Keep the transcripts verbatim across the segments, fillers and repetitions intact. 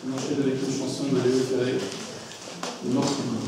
On enchaîne avec une chanson de Léo Ferré, Mort sur Mort.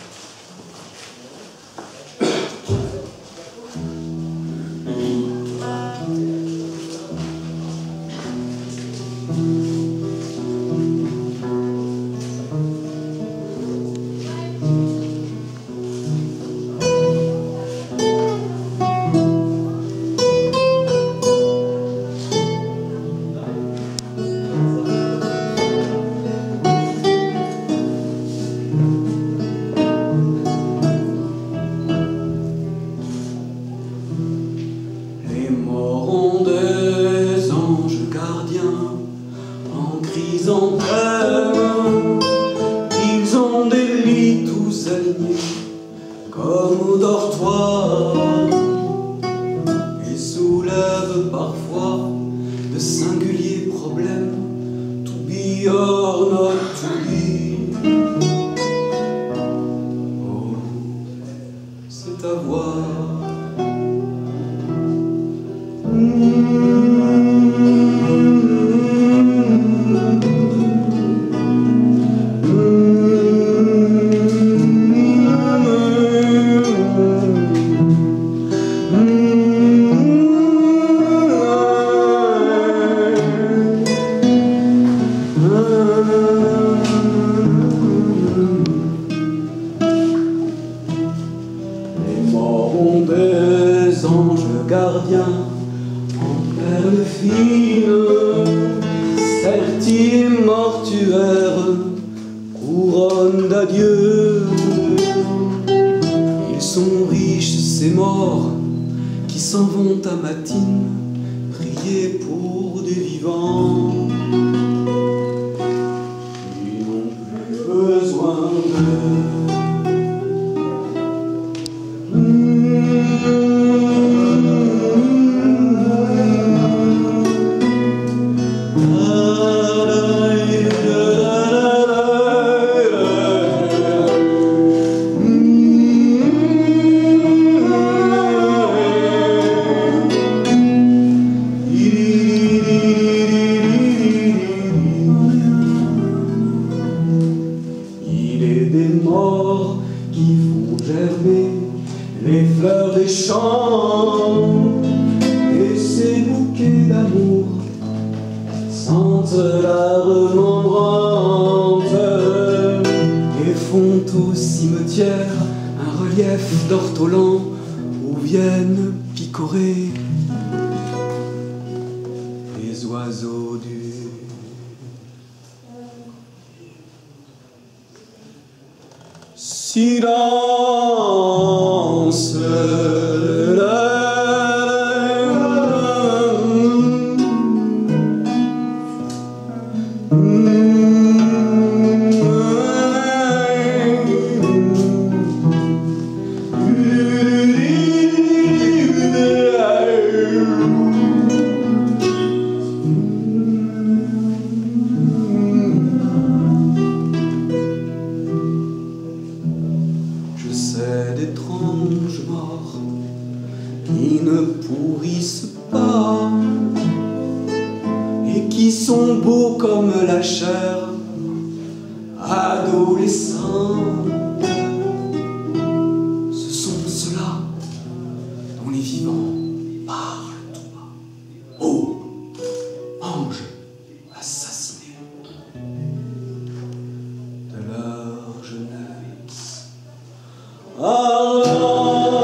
Ils ont des lits tous alignés comme au dortoir et soulèvent parfois de singuliers problèmes. To be or not to be, oh, c'est à voir. Mmh. Des anges gardiens en perles fines, sertis mortuaires, couronne d'adieu. Ils sont riches, ces morts, qui s'en vont à matine, prier pour des vivants qui n'ont plus besoin d'eux. Qui font germer les fleurs des champs, et ces bouquets d'amour sentent la remembrance et font au cimetière un relief d'ortolan où viennent picorer les oiseaux du silence. D'étranges morts qui ne pourrissent pas et qui sont beaux comme la chair adolescents. Ce sont ceux-là dont les vivants parlent tout bas. Oh, anges assassinés de leur jeunesse. Ardente.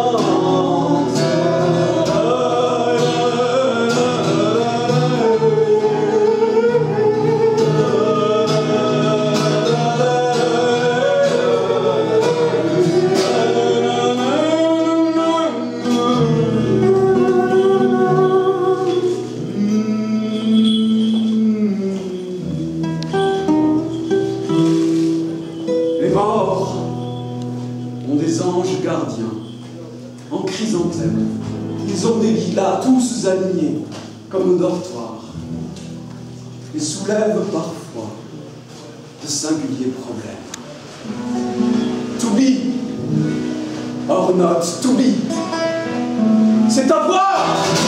Les morts ont des anges gardiens en chrysanthème. Ils ont des lilas tous alignés comme au dortoir et soulèvent parfois de singuliers problèmes. To be or not to be, c'est à voir.